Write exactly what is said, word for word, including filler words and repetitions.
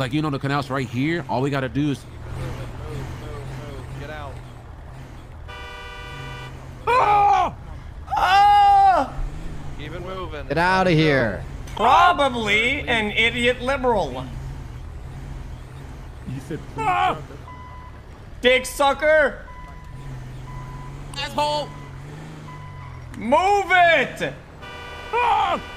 Like, you know, the canal's right here. All we gotta do is Move, move, move. Get out. Ah! Ah! Keep it moving. Get out of here. Probably an idiot liberal. You said please Ah! drop it. Dick sucker. asshole. Move it. Ah!